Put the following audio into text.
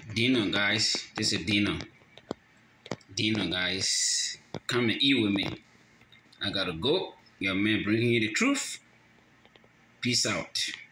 Dinner, guys. This is dinner. Dinner, guys. Come and eat with me. I gotta go. Your man bringing you the truth. Peace out.